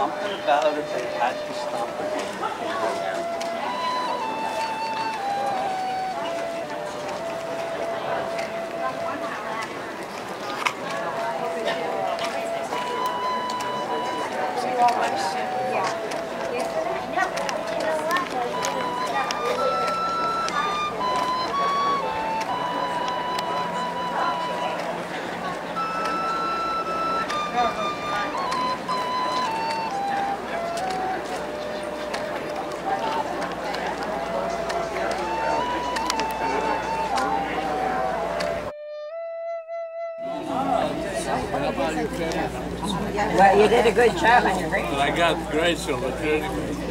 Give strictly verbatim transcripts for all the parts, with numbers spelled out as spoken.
something about it, they had to stop it. Well, you did a good job on your ring. But I got great silver. And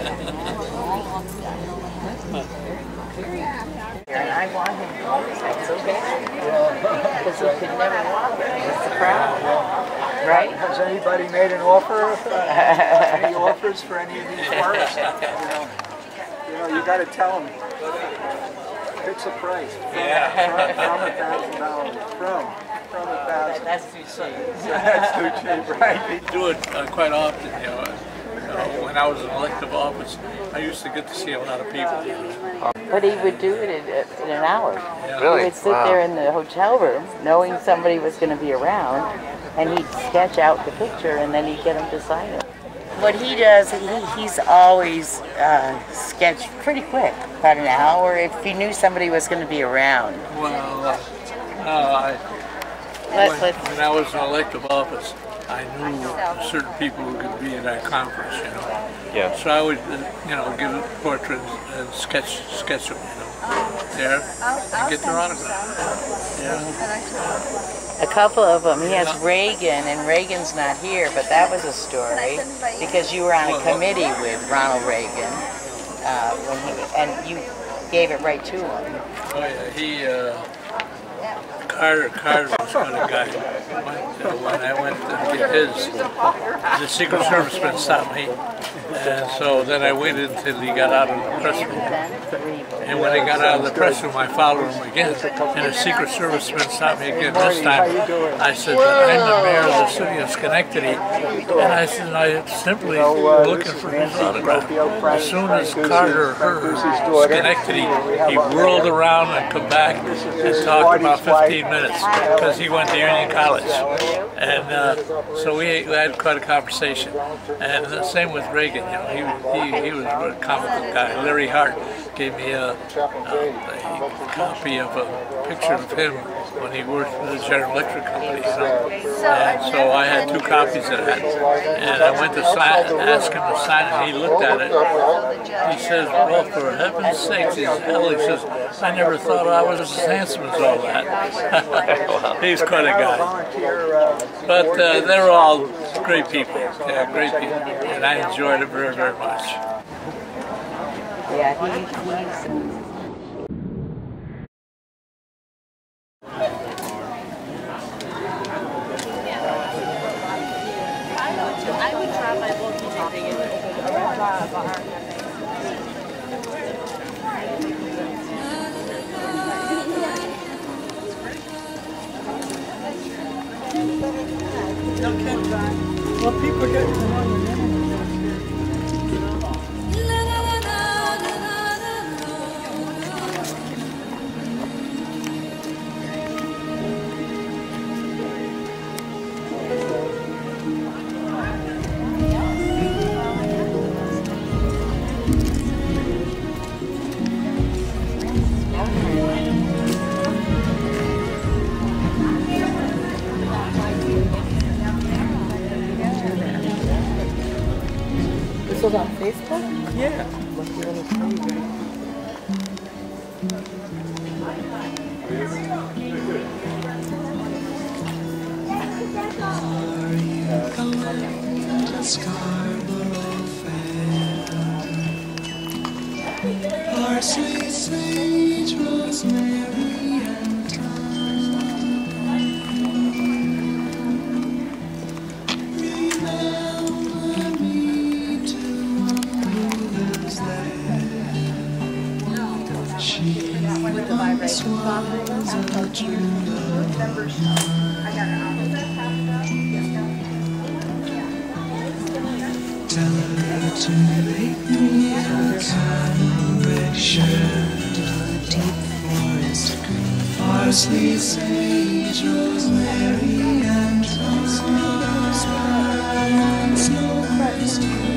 I want him to always have so bad. Because he could never walk. That's the problem. Right? Has anybody made an offer? Any offers for any of these works? You know, you know, you got to tell them. Fix a price. From, Yeah. from, from a thousand dollars. From. From a thousand. That's too cheap. That's too cheap, right? We do it uh, quite often, you know. Uh, when I was in elective office, I used to get to see a lot of people. You know. But he would do it in, in an hour. Yeah. Really? He would sit Wow. there in the hotel room, knowing somebody was going to be around, and he'd sketch out the picture, and then he'd get them to sign it. What he does, he, he's always uh, sketched pretty quick, about an hour, if he knew somebody was going to be around. Well, uh, no, I, Let's, when, let's, when I was in elective office, I knew certain people who could be in that conference, you know. Yeah. So I would, uh, you know, give a portrait and sketch, sketch them, you know, there, and get their autograph. Yeah. a couple of them. He has Reagan, and Reagan's not here, but that was a story because you were on a committee with Ronald Reagan, uh, when he, and you gave it right to him. Oh yeah, he, uh, Carter, Carter was kind of guy. When, uh, when I went to get his, the Secret Serviceman stopped me. And so then I waited until he got out of the press room. And when he got out of the press room, I followed him again. And the Secret Serviceman stopped me again. This time, I said, I'm the mayor of the city of Schenectady. And I said, I'm simply looking for his autograph. As soon as Carter heard Schenectady, he whirled around and come back and talked about fifteen minutes because he went to Union College. And uh, so we, we had quite a conversation. And the same with Reagan. You know, he, he, he was a comical guy. Larry Hart gave me a, a, a copy of a picture of him when he worked for the General Electric Company. You know? And so I had two copies of that. And I went to sign, ask him to sign it, and he looked at it. He says, well, for heaven's sakes, he says, I never thought I was as handsome as all that. He's quite a guy. But uh, they were all great people. Yeah, great people. And I enjoyed it very, very much. Yeah, he, he's... I would try my walkie talkie in the bar. Well, people get to know you. This was on Facebook? Yeah. Our sweet sage, rosemary, and thyme. Remember me to one who lives there. She once was a true love. Tell to make me a kind of red shirt, a deep forest green, parsley, sage, rosemary, and thyme, and snow crystal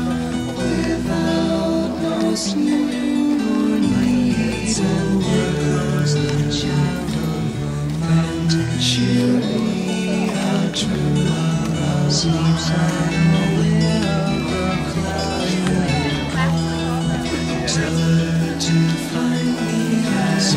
without no newborn needs and workers, the child of romantic surely a true love sleeps unaware of a cloud. Tell her to find me as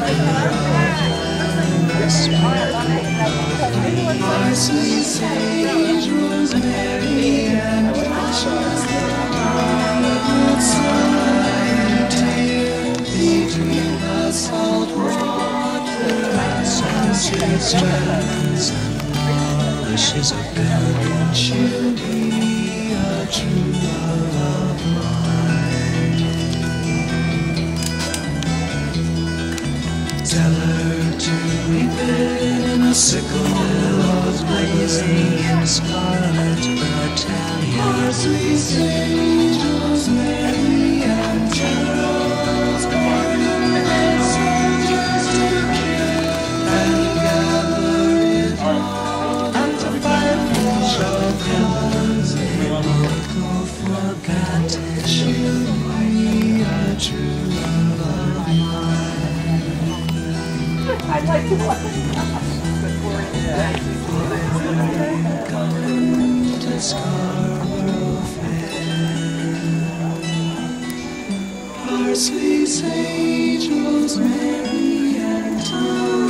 a parsley, sage, rosemary, and precious the hardwood slide between the salt water and sunset strands and polishes of elegant. She'll be a true love of mine. Tell her to reap it in a sickle, willows blazing in scarlet battalion. Parsley, sage, rosemary, and Charles Gordon and soldiers to kill, and gather it all at the fireplace of heaven's miracle forgotten. She'll be a true love of mine. I'd like to watch it. Come to Scarborough Fair. Parsley, sage, rosemary, and thyme.